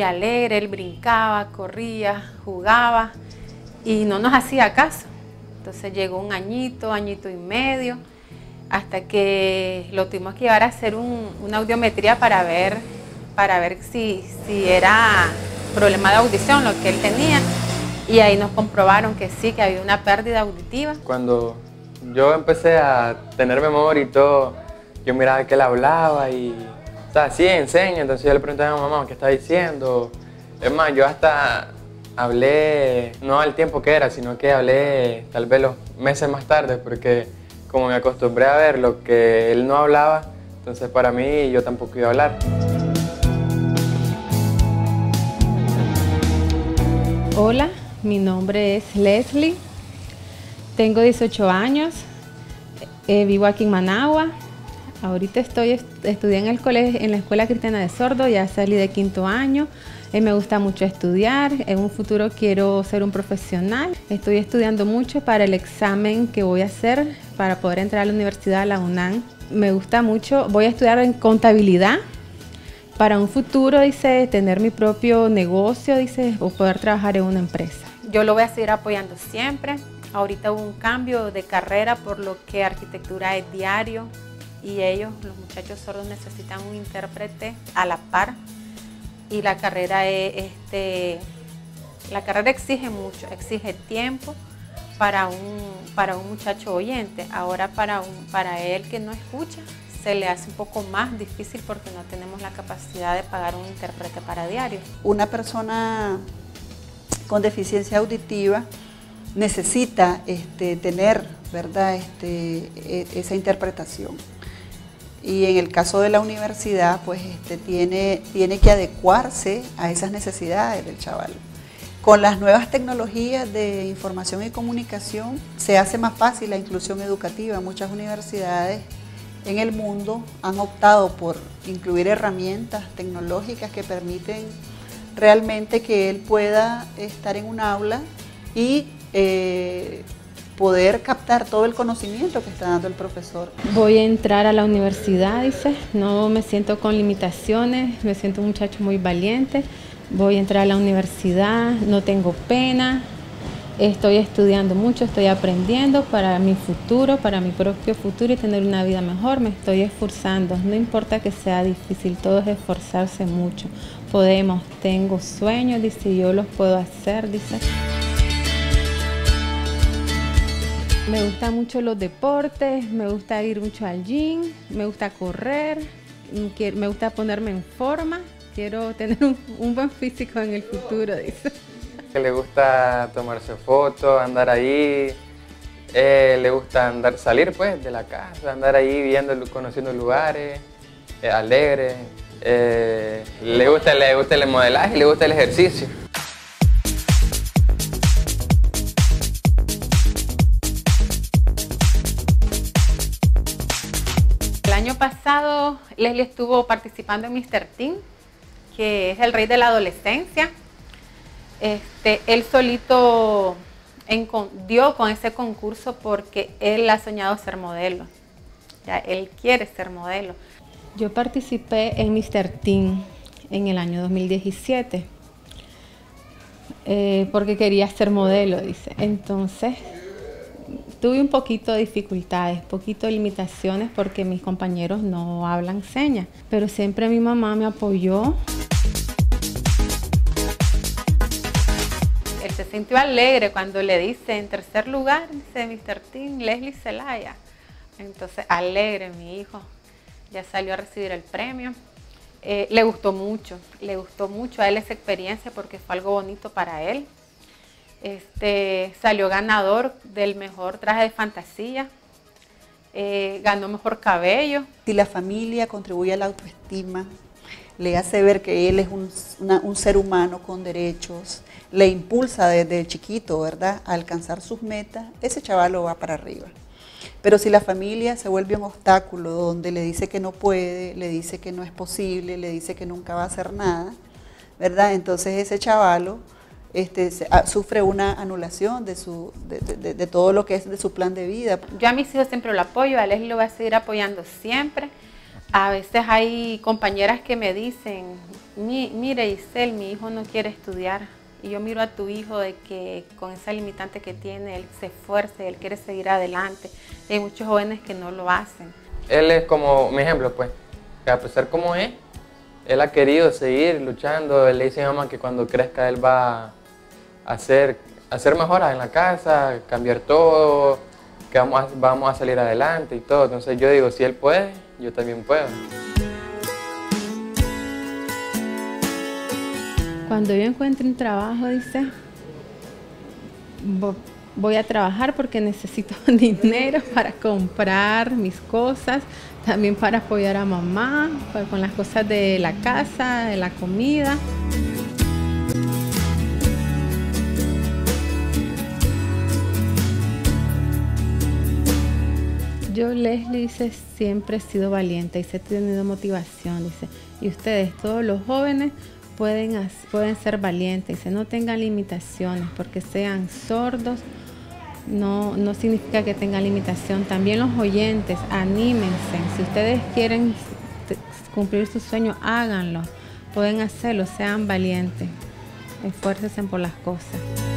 alegre, él brincaba, corría, jugaba y no nos hacía caso. Entonces llegó un añito, añito y medio, hasta que lo tuvimos que llevar a hacer una audiometría para ver si era problema de audición lo que él tenía. Y ahí nos comprobaron que sí, que había una pérdida auditiva. Cuando yo empecé a tener memoria y todo, yo miraba que él hablaba y, o sea, sí, enseña. Entonces yo le preguntaba a mi mamá qué está diciendo. Es más, yo hasta hablé, no al tiempo que era, sino que hablé tal vez los meses más tarde, porque como me acostumbré a ver lo que él no hablaba, entonces para mí yo tampoco iba a hablar. Hola, mi nombre es Leslie, tengo 18 años, vivo aquí en Managua. Ahorita estudié en el colegio, en la Escuela Cristiana de Sordo, ya salí de 5º año. Me gusta mucho estudiar, en un futuro quiero ser un profesional. Estoy estudiando mucho para el examen que voy a hacer para poder entrar a la universidad, a la UNAM. Me gusta mucho, voy a estudiar en contabilidad. Para un futuro, dice, tener mi propio negocio, dice, o poder trabajar en una empresa. Yo lo voy a seguir apoyando siempre. Ahorita hubo un cambio de carrera, por lo que arquitectura es diario y ellos, los muchachos sordos, necesitan un intérprete a la par. Y la carrera exige mucho, exige tiempo para un muchacho oyente. Ahora para él que no escucha, se le hace un poco más difícil porque no tenemos la capacidad de pagar un intérprete para diario. Una persona con deficiencia auditiva necesita tener, ¿verdad?, esa interpretación. Y en el caso de la universidad, pues tiene que adecuarse a esas necesidades del chaval. Con las nuevas tecnologías de información y comunicación se hace más fácil la inclusión educativa. Muchas universidades en el mundo han optado por incluir herramientas tecnológicas que permiten realmente que él pueda estar en un aula y poder captar todo el conocimiento que está dando el profesor. Voy a entrar a la universidad, dice, no me siento con limitaciones, me siento un muchacho muy valiente. Voy a entrar a la universidad, no tengo pena, estoy estudiando mucho, estoy aprendiendo para mi futuro, para mi propio futuro y tener una vida mejor. Me estoy esforzando, no importa que sea difícil, todo es esforzarse mucho. Podemos, tengo sueños, dice, yo los puedo hacer, dice. Me gustan mucho los deportes, me gusta ir mucho al gym, me gusta correr, me gusta ponerme en forma, quiero tener un buen físico en el futuro, dice. Que le gusta tomarse fotos, andar ahí, le gusta salir pues de la casa, andar ahí viendo, conociendo lugares, alegre, le gusta el modelaje y le gusta el ejercicio. El año pasado Leslie estuvo participando en Mr. Teen, que es el rey de la adolescencia. Él solito dio con ese concurso porque él ha soñado ser modelo. Ya, él quiere ser modelo. Yo participé en Mr. Teen en el año 2017 porque quería ser modelo, dice. Entonces tuve un poquito de dificultades, poquito de limitaciones porque mis compañeros no hablan señas, pero siempre mi mamá me apoyó. Él se sintió alegre cuando le dice en tercer lugar, dice Mr. Teen, Leslie Zelaya. Entonces, alegre mi hijo, ya salió a recibir el premio. Le gustó mucho a él esa experiencia porque fue algo bonito para él. Salió ganador del mejor traje de fantasía, ganó mejor cabello. Si la familia contribuye a la autoestima, le hace ver que él es un ser humano con derechos, le impulsa desde chiquito, ¿verdad?, a alcanzar sus metas, ese chaval lo va para arriba. Pero si la familia se vuelve un obstáculo donde le dice que no puede, le dice que no es posible, le dice que nunca va a hacer nada, ¿verdad?, entonces ese chavalo sufre una anulación de todo lo que es de su plan de vida. Yo a mis hijos siempre lo apoyo, a Leslie lo voy a seguir apoyando siempre. A veces hay compañeras que me dicen, Mire, Isel, mi hijo no quiere estudiar. Y yo miro a tu hijo de que con esa limitante que tiene, él se esfuerza, él quiere seguir adelante. Hay muchos jóvenes que no lo hacen. Él es como mi ejemplo, pues, que a pesar como es, él ha querido seguir luchando. Él le dice a mi mamá que cuando crezca él va a hacer mejoras en la casa, cambiar todo, que vamos a salir adelante y todo. Entonces yo digo, si él puede, yo también puedo. Cuando yo encuentre un trabajo, dice, voy a trabajar porque necesito dinero para comprar mis cosas, también para apoyar a mamá, con las cosas de la casa, de la comida. Yo, Leslie, dice, siempre he sido valiente y he tenido motivación, dice, y ustedes, todos los jóvenes, pueden ser valientes, dice, no tengan limitaciones, porque sean sordos, no significa que tengan limitación. También los oyentes, anímense, si ustedes quieren cumplir sus sueños, háganlo, pueden hacerlo, sean valientes, esfuércense por las cosas.